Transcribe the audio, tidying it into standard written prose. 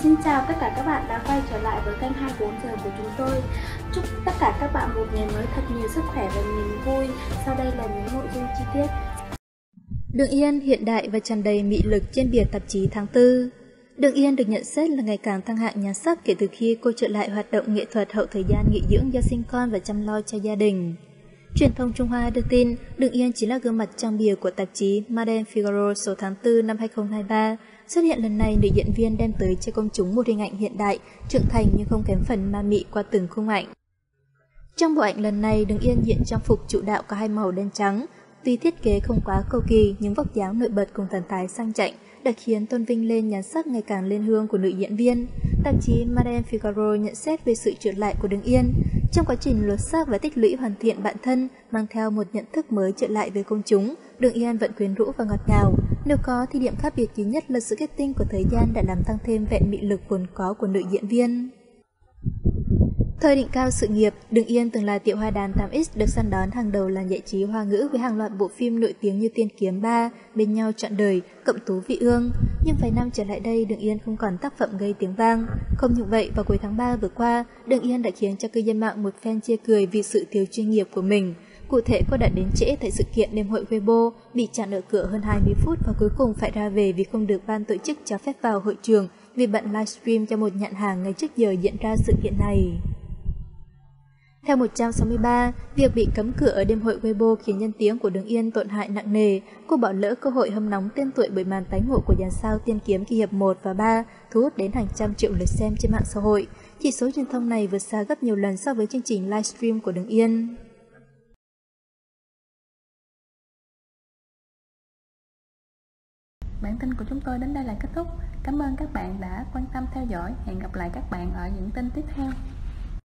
Xin chào tất cả các bạn đã quay trở lại với kênh 24 giờ của chúng tôi. Chúc tất cả các bạn một ngày mới thật nhiều sức khỏe và niềm vui. Sau đây là những nội dung chi tiết. Đường Yên hiện đại và tràn đầy mị lực trên bìa tạp chí tháng 4. Đường Yên được nhận xét là ngày càng thăng hạng nhan sắc kể từ khi cô trở lại hoạt động nghệ thuật hậu thời gian nghỉ dưỡng do sinh con và chăm lo cho gia đình. Truyền thông Trung Hoa đưa tin Đường Yên chính là gương mặt trang bìa của tạp chí Madame Figaro số tháng 4 năm 2023. Xuất hiện lần này, nữ diễn viên đem tới cho công chúng một hình ảnh hiện đại, trưởng thành nhưng không kém phần ma mị qua từng khung ảnh. Trong bộ ảnh lần này, Đường Yên diện trang phục chủ đạo có hai màu đen trắng. Tuy thiết kế không quá cầu kỳ nhưng vóc dáng nổi bật cùng thần thái sang chảnh đã khiến tôn vinh lên nhan sắc ngày càng lên hương của nữ diễn viên. Tạp chí Madame Figaro nhận xét về sự trở lại của Đường Yên. Trong quá trình lột xác và tích lũy hoàn thiện bản thân, mang theo một nhận thức mới trở lại với công chúng, Đường Yên vẫn quyến rũ và ngọt ngào. Nếu có thì điểm khác biệt duy nhất là sự kết tinh của thời gian đã làm tăng thêm vẻ mị lực vốn có của nữ diễn viên. Thời đỉnh cao sự nghiệp, Đường Yên từng là tiểu hoa đàn 8X được săn đón hàng đầu làng giải trí Hoa ngữ với hàng loạt bộ phim nổi tiếng như Tiên Kiếm 3, Bên nhau trọn đời, Cẩm tú vị ương. Nhưng vài năm trở lại đây, Đường Yên không còn tác phẩm gây tiếng vang. Không những vậy, vào cuối tháng 3 vừa qua, Đường Yên đã khiến cho cư dân mạng một phen chê cười vì sự thiếu chuyên nghiệp của mình. Cụ thể, cô đã đến trễ tại sự kiện đêm hội Weibo, bị chặn ở cửa hơn 20 phút và cuối cùng phải ra về vì không được ban tổ chức cho phép vào hội trường vì bận livestream cho một nhãn hàng ngay trước giờ diễn ra sự kiện này. Theo 163, việc bị cấm cửa ở đêm hội Weibo khiến nhân tiếng của Đường Yên tổn hại nặng nề. Cô bỏ lỡ cơ hội hâm nóng tên tuổi bởi màn tái ngộ của dàn sao Tiên Kiếm kỳ hiệp 1 và 3, thu hút đến hàng trăm triệu lượt xem trên mạng xã hội. Chỉ số truyền thông này vượt xa gấp nhiều lần so với chương trình livestream của Đường Yên. Bản tin của chúng tôi đến đây là kết thúc. Cảm ơn các bạn đã quan tâm theo dõi. Hẹn gặp lại các bạn ở những tin tiếp theo.